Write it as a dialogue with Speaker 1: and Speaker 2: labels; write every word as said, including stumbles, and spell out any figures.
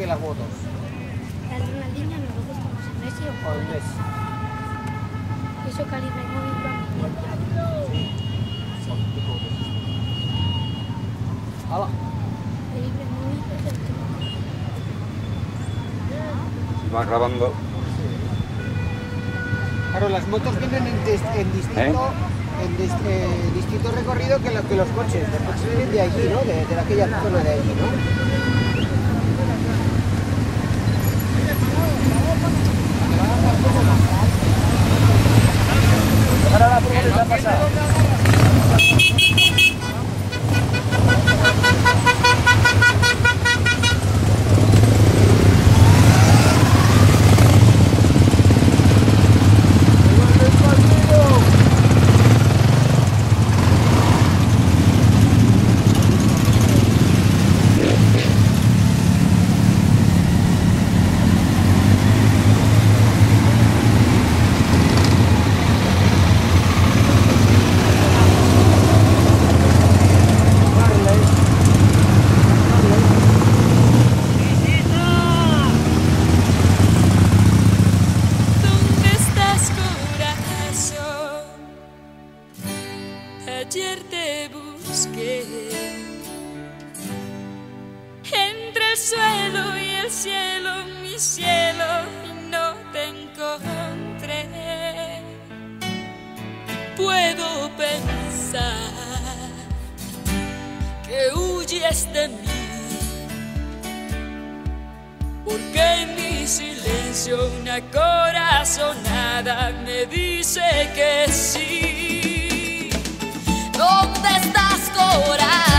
Speaker 1: que las motos?
Speaker 2: El Ronaldinho no lo gusta más, el Messi o
Speaker 1: O el Messi.
Speaker 2: Eso que el Ibrahimovic lo ha
Speaker 1: Sí.
Speaker 2: Sí.
Speaker 1: Hala.
Speaker 2: El Ibrahimovic es el que
Speaker 3: Va grabando.
Speaker 1: Claro, las motos vienen en, dis- en distinto,
Speaker 3: ¿Eh?
Speaker 1: en dis- eh, distinto recorrido que, lo- que los coches. Los coches vienen de allí, ¿no? De, de aquella zona de allí, ¿no? Ahora la furgoneta ha pasado.
Speaker 4: Ayer te busqué entre el suelo y el cielo, mi cielo, y no te encontré. Puedo pensar que huyes de mí, porque en mi silencio una corazonada me dice que sí. ¿Dónde estás, corazón?